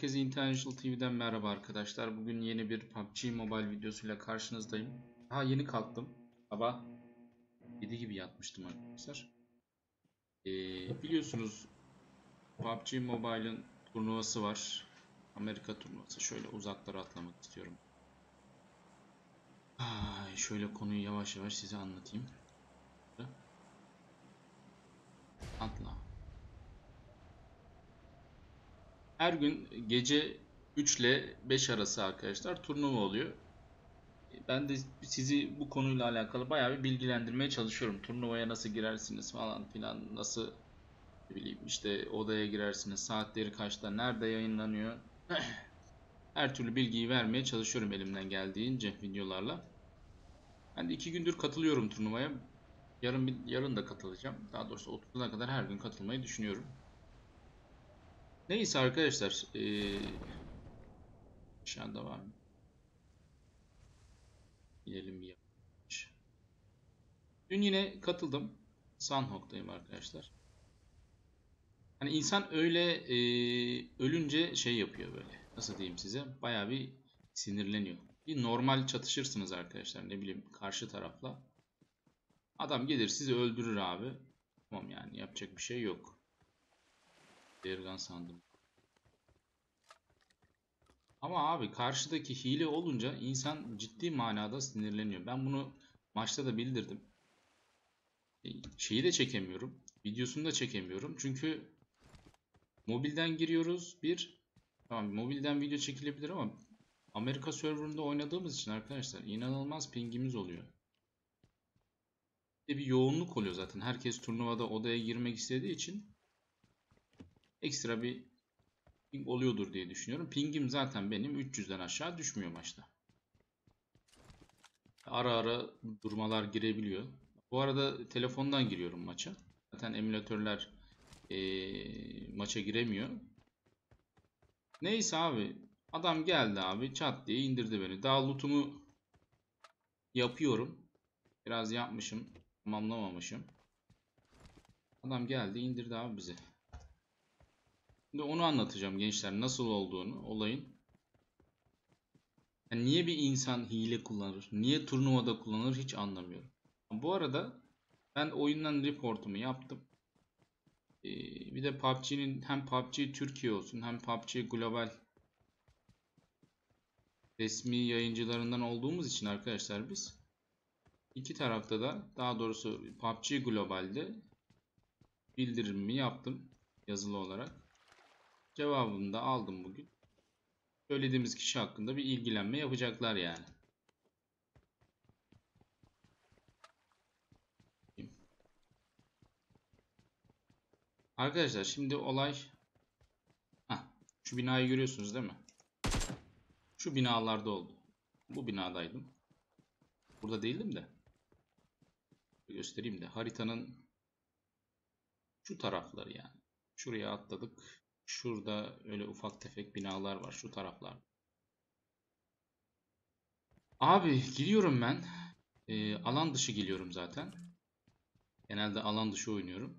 Herkese International TV'den merhaba arkadaşlar. Bugün yeni bir PUBG Mobile videosuyla karşınızdayım. Daha yeni kalktım. Sabah 7 gibi yatmıştım arkadaşlar. Biliyorsunuz PUBG Mobile'ın turnuvası var. Amerika turnuvası. Şöyle uzaklara atlamak istiyorum. Şöyle konuyu yavaş yavaş size anlatayım. Atla. Her gün gece 3 ile 5 arası arkadaşlar turnuva oluyor. Ben de sizi bu konuyla alakalı bayağı bir bilgilendirmeye çalışıyorum. Turnuvaya nasıl girersiniz falan filan, nasıl ne bileyim işte odaya girersiniz, saatleri kaçta, nerede yayınlanıyor. Her türlü bilgiyi vermeye çalışıyorum elimden geldiğince videolarla. Ben de 2 gündür katılıyorum turnuvaya. Yarın da katılacağım. Daha doğrusu 30'una kadar her gün katılmayı düşünüyorum. Neyse arkadaşlar, şu anda var mı? Gidelim bir yavaş. Dün yine katıldım. Sunhawk'tayım arkadaşlar. Hani insan öyle ölünce şey yapıyor böyle. Nasıl diyeyim size? Bayağı bir sinirleniyor. Bir normal çatışırsınız arkadaşlar. Ne bileyim karşı tarafla. Adam gelir sizi öldürür abi. Tamam yani yapacak bir şey yok. Ergan sandım. Ama abi karşıdaki hile olunca insan ciddi manada sinirleniyor. Ben bunu maçta da bildirdim. Şeyi de çekemiyorum. Videosunu da çekemiyorum. Çünkü mobilden giriyoruz. Tamam, mobilden video çekilebilir ama Amerika serverında oynadığımız için arkadaşlar inanılmaz pingimiz oluyor. Bir yoğunluk oluyor zaten. Herkes turnuvada odaya girmek istediği için ekstra bir ping oluyordur diye düşünüyorum. Pingim zaten benim 300'den aşağı düşmüyor maçta. Ara ara durmalar girebiliyor. Bu arada telefondan giriyorum maça. Zaten emülatörler maça giremiyor. Neyse abi. Adam geldi abi. Çat diye indirdi beni. Daha lootumu yapıyorum. Biraz yapmışım. Tamamlamamışım. Adam geldi indirdi abi bizi. Şimdi onu anlatacağım gençler. Nasıl olduğunu. Olayın. Yani niye bir insan hile kullanır? Niye turnuvada kullanır hiç anlamıyorum. Bu arada ben oyundan reportumu yaptım. Bir de PUBG'nin hem PUBG Türkiye olsun hem PUBG Global resmi yayıncılarından olduğumuz için arkadaşlar biz iki tarafta da daha doğrusu PUBG Global'de bildirimimi yaptım yazılı olarak. Cevabını da aldım bugün. Söylediğimiz kişi hakkında bir ilgilenme yapacaklar yani. Arkadaşlar şimdi olay şu binayı görüyorsunuz değil mi? Şu binalarda oldu. Bu binadaydım. Burada değildim de. Göstereyim de haritanın şu tarafları yani. Şuraya atladık. Şurada öyle ufak tefek binalar var şu taraflar. Abi giriyorum ben. Alan dışı geliyorum zaten. Genelde alan dışı oynuyorum.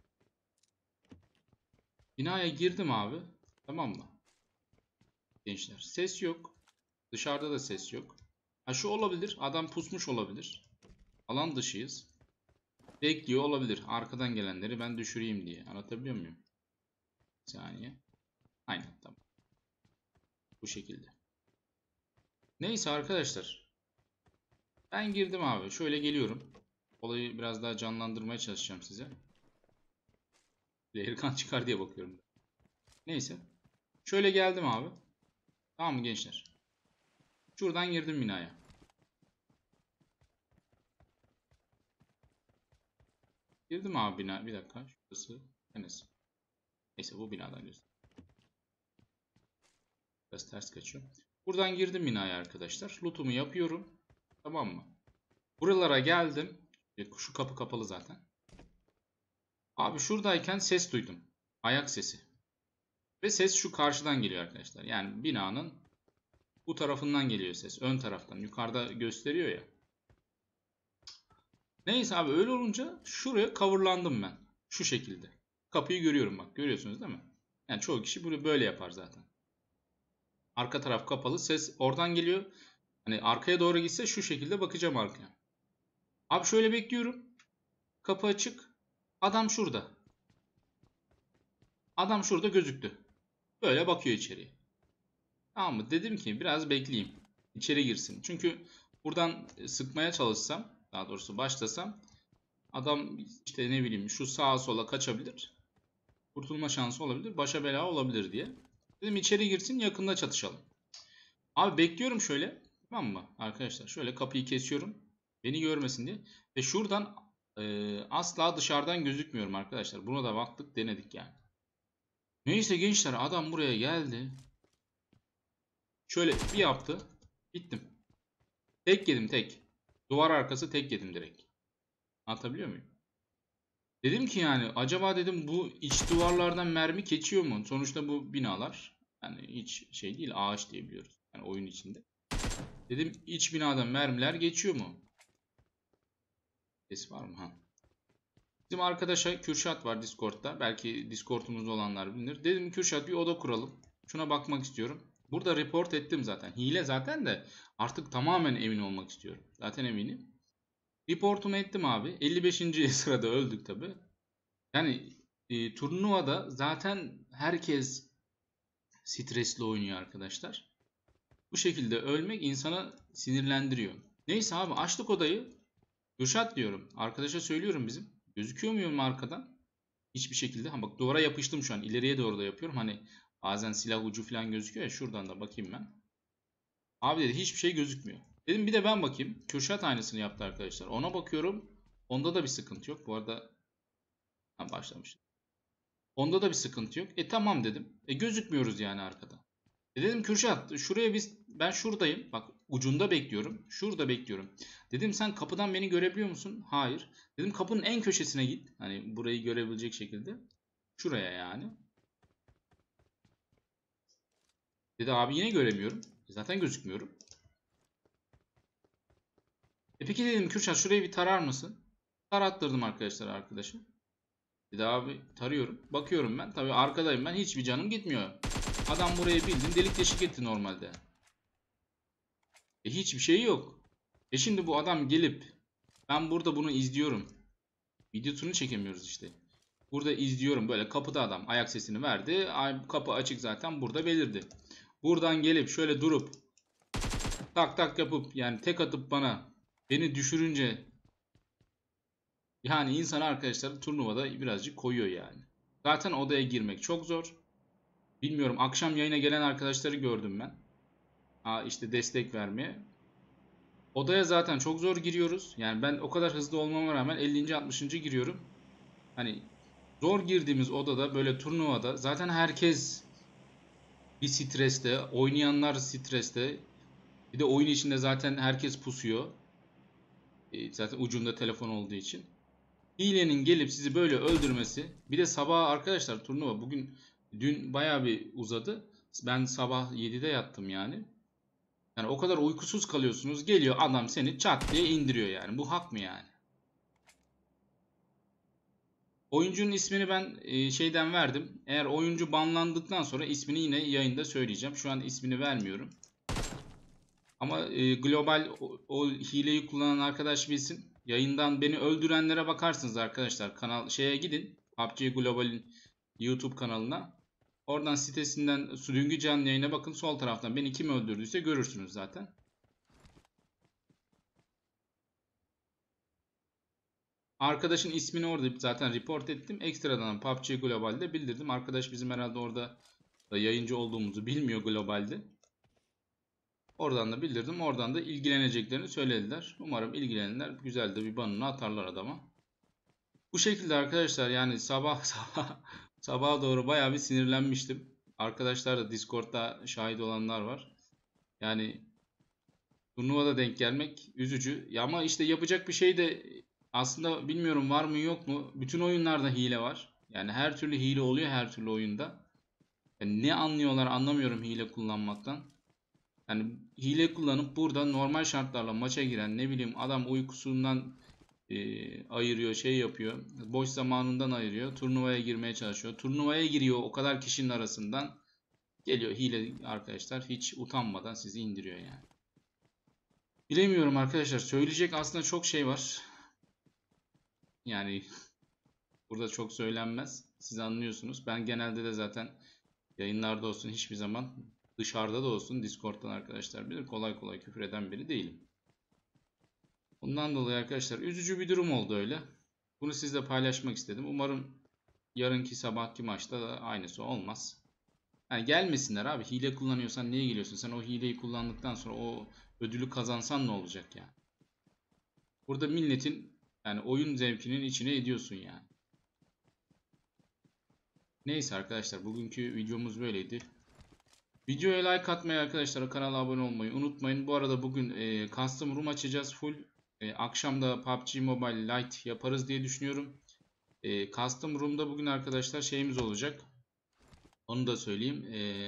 Binaya girdim abi. Tamam mı? Gençler. Ses yok. Dışarıda da ses yok. Ha şu olabilir. Adam pusmuş olabilir. Alan dışıyız. Bekliyor olabilir. Arkadan gelenleri ben düşüreyim diye. Anlatabiliyor muyum? Bir saniye. Aynen tamam. Bu şekilde. Neyse arkadaşlar. Ben girdim abi. Şöyle geliyorum. Olayı biraz daha canlandırmaya çalışacağım size. Erkan çıkar diye bakıyorum. Neyse. Şöyle geldim abi. Tamam mı gençler? Şuradan girdim binaya. Girdim abi bina. Bir dakika. Şurası. Neresi? Neyse bu binadan göster. Biraz ters kaçıyor. Buradan girdim binaya arkadaşlar. Lootumu yapıyorum. Tamam mı? Buralara geldim. Şu kapı kapalı zaten. Abi şuradayken ses duydum. Ayak sesi. Ve ses şu karşıdan geliyor arkadaşlar. Yani binanın bu tarafından geliyor ses. Ön taraftan. Yukarıda gösteriyor ya. Neyse abi öyle olunca şuraya coverlandım ben. Şu şekilde. Kapıyı görüyorum bak. Görüyorsunuz değil mi? Yani çoğu kişi bunu böyle yapar zaten. Arka taraf kapalı. Ses oradan geliyor. Hani arkaya doğru gitse şu şekilde bakacağım arkaya. Abi şöyle bekliyorum. Kapı açık. Adam şurada. Adam şurada gözüktü. Böyle bakıyor içeriye. Tamam mı? Dedim ki biraz bekleyeyim. İçeri girsin. Çünkü buradan sıkmaya çalışsam, daha doğrusu başlasam, adam işte ne bileyim şu sağa sola kaçabilir. Kurtulma şansı olabilir. Başa bela olabilir diye. Dedim içeri girsin, yakında çatışalım. Abi bekliyorum şöyle. Tamam mı arkadaşlar? Şöyle kapıyı kesiyorum. Beni görmesin diye. Ve şuradan asla dışarıdan gözükmüyorum arkadaşlar. Buna da baktık, denedik yani. Neyse gençler, adam buraya geldi. Şöyle bir yaptı. Gittim. Tek yedim, tek. Duvar arkası tek yedim direkt. Anlatabiliyor muyum? Dedim ki yani acaba dedim bu iç duvarlardan mermi geçiyor mu? Sonuçta bu binalar yani hiç şey değil, ağaç diye biliyoruz. Yani oyun içinde. Dedim iç binadan mermiler geçiyor mu? Ses var mı? Ha. Bizim arkadaşa Kürşat var Discord'da. Belki Discord'umuzda olanlar bilir. Dedim Kürşat bir oda kuralım. Şuna bakmak istiyorum. Burada report ettim zaten. Hile zaten de artık tamamen emin olmak istiyorum. Zaten eminim. Reportumu ettim abi. 55. sırada öldük tabi. Yani turnuvada zaten herkes stresli oynuyor arkadaşlar. Bu şekilde ölmek insanı sinirlendiriyor. Neyse abi açtık odayı. Kürşat diyorum. Arkadaşa söylüyorum bizim. Gözüküyor muyum arkadan? Hiçbir şekilde. Ha bak duvara yapıştım şu an. İleriye doğru da yapıyorum. Hani bazen silah ucu falan gözüküyor ya. Şuradan da bakayım ben. Abi dedi hiçbir şey gözükmüyor. Dedim bir de ben bakayım. Kürşat aynısını yaptı arkadaşlar. Ona bakıyorum. Onda da bir sıkıntı yok. Bu arada başlamış. Onda da bir sıkıntı yok. Tamam dedim. Gözükmüyoruz yani arkada. Dedim Kürşat şuraya ben şuradayım. Bak ucunda bekliyorum. Şurada bekliyorum. Dedim sen kapıdan beni görebiliyor musun? Hayır. Dedim kapının en köşesine git. Hani burayı görebilecek şekilde. Şuraya yani. Dedi abi yine göremiyorum. Zaten gözükmüyorum. Peki dedim Kürşat şurayı bir tarar mısın? Tarattırdım arkadaşlar arkadaşı. Dedi abi tarıyorum. Bakıyorum ben. Tabii arkadayım ben. Hiçbir canım gitmiyor. Adam buraya bildiğin delik deşik etti normalde. Hiçbir şey yok. Şimdi bu adam gelip ben burada bunu izliyorum. Videosunu çekemiyoruz işte. Burada izliyorum böyle kapıda adam ayak sesini verdi. Kapı açık zaten burada belirdi. Buradan gelip şöyle durup tak tak yapıp yani tek atıp beni düşürünce yani insan arkadaşlar turnuvada birazcık koyuyor yani. Zaten odaya girmek çok zor. Bilmiyorum akşam yayına gelen arkadaşları gördüm ben. İşte destek vermeye. Odaya zaten çok zor giriyoruz. Yani ben o kadar hızlı olmama rağmen 50. 60. giriyorum. Hani zor girdiğimiz odada böyle turnuvada zaten herkes bir streste, oynayanlar streste. Bir de oyun içinde zaten herkes pusuyor. Zaten ucunda telefon olduğu için. Hilenin gelip sizi böyle öldürmesi. Bir de sabah arkadaşlar turnuva dün bayağı bir uzadı. Ben sabah 7'de yattım yani. Yani o kadar uykusuz kalıyorsunuz. Geliyor adam seni çat diye indiriyor yani. Bu hak mı yani? Oyuncunun ismini ben şeyden verdim. Eğer oyuncu banlandıktan sonra ismini yine yayında söyleyeceğim. Şu an ismini vermiyorum. Ama global o hileyi kullanan arkadaş bilsin. Yayından beni öldürenlere bakarsınız arkadaşlar. Kanal şeye gidin. PUBG Global'in YouTube kanalına. Oradan sitesinden dünkü canlı yayına bakın. Sol taraftan beni kim öldürdüyse görürsünüz zaten. Arkadaşın ismini orada zaten report ettim. Ekstradan PUBG Global'de bildirdim. Arkadaş bizim herhalde orada da yayıncı olduğumuzu bilmiyor globalde. Oradan da bildirdim. Oradan da ilgileneceklerini söylediler. Umarım ilgilenirler. Güzel de bir banını atarlar adama. Bu şekilde arkadaşlar yani sabaha doğru bayağı bir sinirlenmiştim. Arkadaşlar da Discord'da şahit olanlar var. Yani turnuvada denk gelmek üzücü. Ya ama işte yapacak bir şey de aslında bilmiyorum var mı yok mu. Bütün oyunlarda hile var. Yani her türlü hile oluyor her türlü oyunda. Yani ne anlıyorlar anlamıyorum hile kullanmaktan. Yani hile kullanıp burada normal şartlarla maça giren ne bileyim adam uykusundan ayırıyor şey yapıyor. Boş zamanından ayırıyor. Turnuvaya girmeye çalışıyor. Turnuvaya giriyor o kadar kişinin arasından. Geliyor hile arkadaşlar, hiç utanmadan sizi indiriyor yani. Bilemiyorum arkadaşlar, söyleyecek aslında çok şey var. Yani burada çok söylenmez. Siz anlıyorsunuz. Ben genelde de zaten yayınlarda olsun, hiçbir zaman dışarıda da olsun, Discord'dan arkadaşlar bilir, kolay kolay küfür eden biri değilim. Bundan dolayı arkadaşlar üzücü bir durum oldu öyle. Bunu sizle paylaşmak istedim. Umarım yarınki sabahki maçta da aynısı olmaz. Yani gelmesinler abi. Hile kullanıyorsan niye geliyorsun? Sen o hileyi kullandıktan sonra o ödülü kazansan ne olacak yani? Burada milletin yani oyun zevkinin içine ediyorsun yani. Neyse arkadaşlar, bugünkü videomuz böyleydi. Videoya like atmayı, arkadaşlar kanala abone olmayı unutmayın. Bu arada bugün custom room açacağız full. Akşam da PUBG Mobile Lite yaparız diye düşünüyorum. Custom room'da bugün arkadaşlar şeyimiz olacak. Onu da söyleyeyim.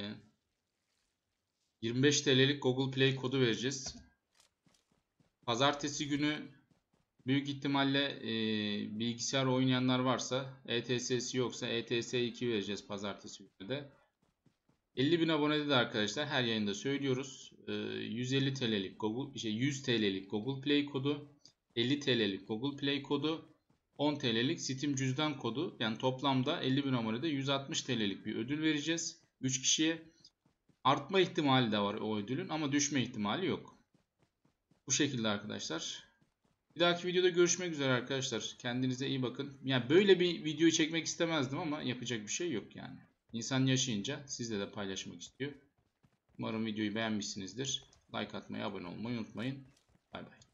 25 TL'lik Google Play kodu vereceğiz. Pazartesi günü büyük ihtimalle bilgisayar oynayanlar varsa, ETS'si yoksa ETS2 vereceğiz pazartesi günü de. 50.000 abonede de arkadaşlar her yayında söylüyoruz. 150 TL'lik Google 100 TL'lik Google Play kodu, 50 TL'lik Google Play kodu, 10 TL'lik Steam cüzdan kodu. Yani toplamda 50.000 abonede 160 TL'lik bir ödül vereceğiz 3 kişiye. Artma ihtimali de var o ödülün ama düşme ihtimali yok. Bu şekilde arkadaşlar. Bir dahaki videoda görüşmek üzere arkadaşlar. Kendinize iyi bakın. Yani böyle bir videoyu çekmek istemezdim ama yapacak bir şey yok yani. İnsan yaşayınca sizle de paylaşmak istiyor. Umarım videoyu beğenmişsinizdir. Like atmayı, abone olmayı unutmayın. Bay bay.